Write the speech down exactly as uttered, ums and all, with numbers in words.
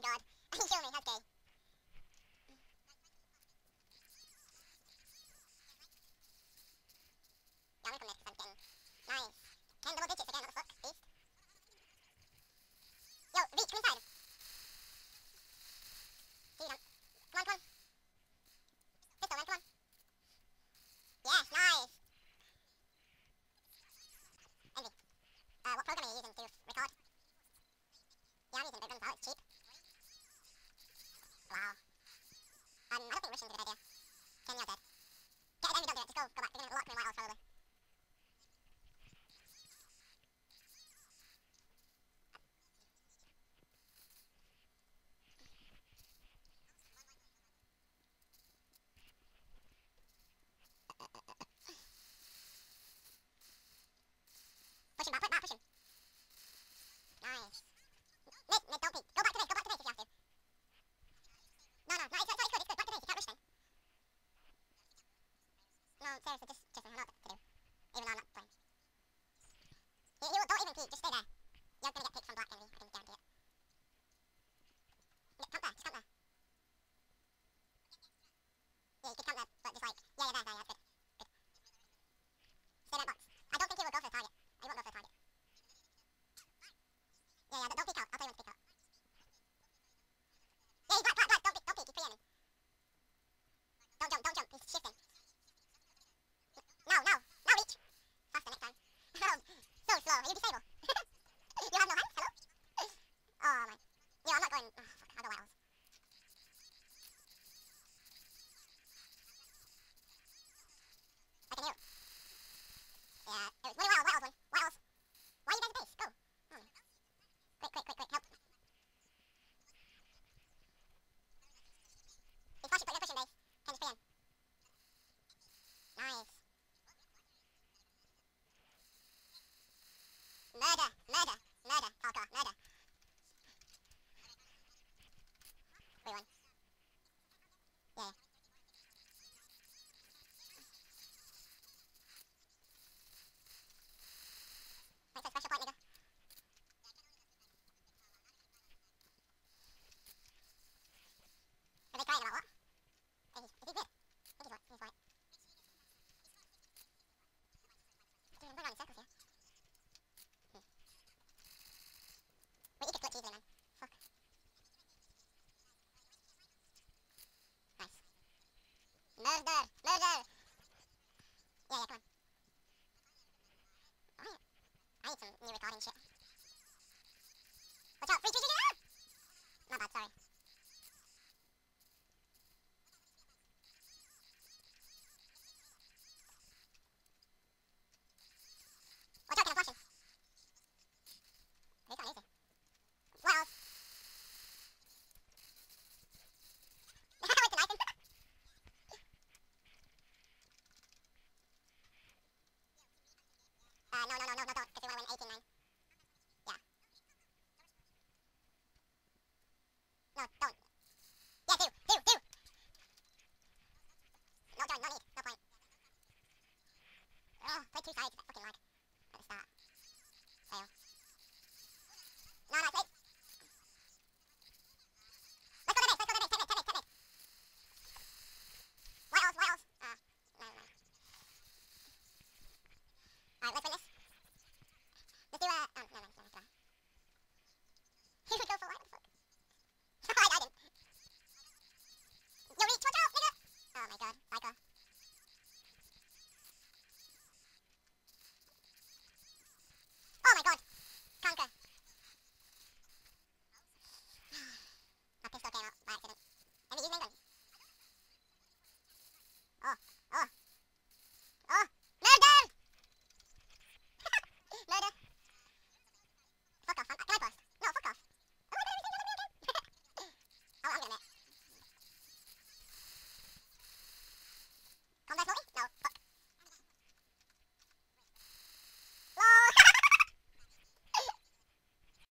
god. He killed me, that's gay. Yeah, I'm gonna come next because I'm getting... Nice. ten double digits again, what the fuck? Beast. Yo, Reach, come inside. See them. Come on, come on. Pistol, man, come on. Yes, nice. Envy. Uh, what program are you using to record? Yeah, I'm using Big Guns now, it's cheap. Wow. Um, I don't think rushing's a good idea. Ten yards dead. Get it, then we don't do it, just go, go back. They're gonna lock me in White House, probably. Push him back, put back, push him. Nice. Mid, mid, don't peek. Go back to base, go back to base if you have to. No, no, no, it's, it's, it's good, it's good. Back to base, you can't rush them. No, seriously, just, just, I don't know what to do. Even though I'm not playing. You, you don't even peek, just stay there. You're gonna get picked from black enemy, I can guarantee it. Yeah, camp there, just camp there. Yeah, you could camp there, but just like, yeah, yeah, there, there, yeah, that's good. Good. Stay there, box. I don't think he will go for the target. He won't go for the target. Yeah, yeah, don't peek out. I'll tell you when to peek out. Yeah, he's black, black, black. Don't peek, don't peek. He's pre-aiming. Don't jump, don't jump. He's shifting. No, no, no reach. Faster next time. Oh, so slow. Are you disabled? You have no hands? Hello? Oh my. Yo, I'm not going. Oh, fuck. I'll go White House. I can heal. Yeah, it was winning White House, White House win. White House. Why are you guys at base? Go. Oh. Quick, quick, quick, quick. Help. He's pushing, they're pushing base. Can just be in. Nice. Murder, murder, murder, hardcore, murder. We won. Yeah. Wait for special point, nigga. Are they crying about what? Is he, is he good? I think he's white, he's white. Dude, I'm going around in circles here. Hmm. Wait, you could glitch easily, man. Fuck. Nice. Murder! Murder! Yeah, yeah, come on. I, I need some new recording shit. Watch out! Freeze, freeze, freeze! Ah! My bad, sorry. Watch out, can I flash him? He's not easy. What else? I went to knife him. uh, no, no, no, no, no, don't, because we want to win eighteen nine. Yeah. No, don't. Yeah, do, do, do! No join, no need, no point. Ugh, play two sides, that fucking lag. At the start. Fail. No, no, it's eight. Let's go to base, let's go to base, take mid, take mid, take mid. White House, White House. Ah, never mind. Alright, let's win this. Let's do a, oh, never mind.